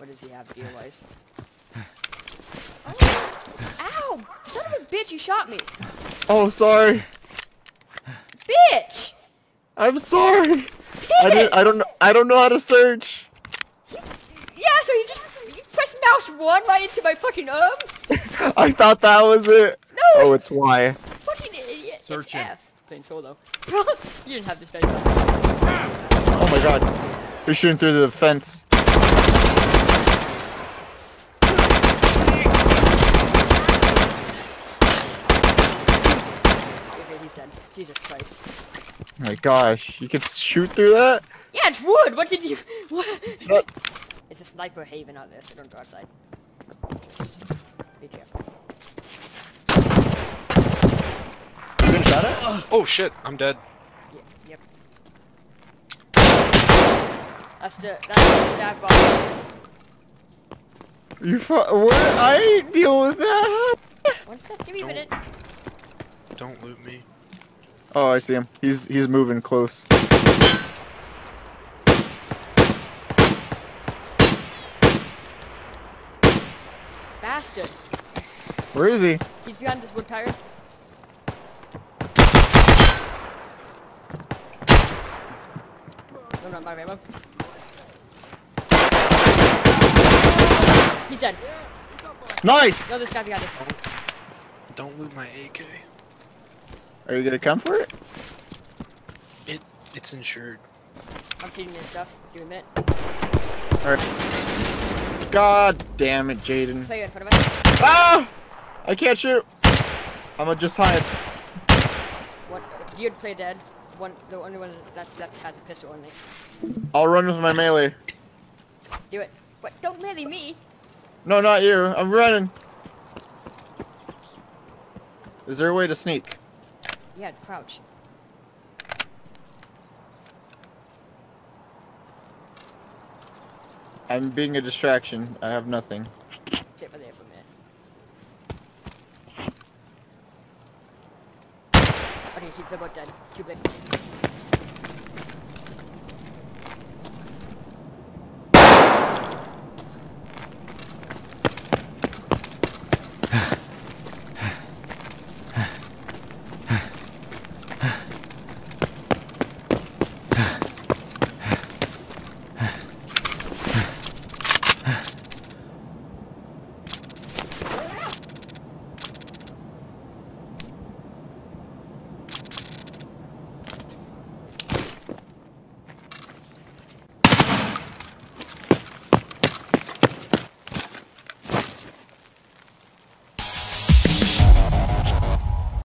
What does he have gear-wise? Oh. Ow! Son of a bitch, you shot me! Oh, sorry. Bitch! I'm sorry. Bitch! I don't know how to search. Yeah, so you press mouse 1 right into my fucking arm? I thought that was it. No! Oh, it's Y. Fucking idiot. Searching. It's F. Playing solo. You didn't have this bad. Oh my god. You're shooting through the fence. Okay, he's dead. Jesus Christ. Oh my gosh. You could shoot through that? Yeah, it's wood! What did you... What? What? It's a sniper haven out there, so don't go outside. Be careful. You been shot at? Oh shit, I'm dead. Yep. That's the stab bomb. You what? I ain't deal with that. One sec, give me a minute. Don't loot me. Oh, I see him. He's moving close. Bastard. Where is he? He's behind this wood tire. No, not my ammo. He's dead. Nice! No, this guy behind us. Don't loot my AK. Are you gonna come for it? It's insured. I'm taking your stuff. Give me a minute. Alright. God damn it, Jaden. Play in front of us. Ah! I can't shoot. I'm gonna just hide. One, you'd play dead. The only one that's left has a pistol only. I'll run with my melee. Do it. What? Don't melee me. No, not you. I'm running. Is there a way to sneak? Yeah, crouch. I'm being a distraction. I have nothing. Sit right there for a minute. Okay, they're both dead. Too good.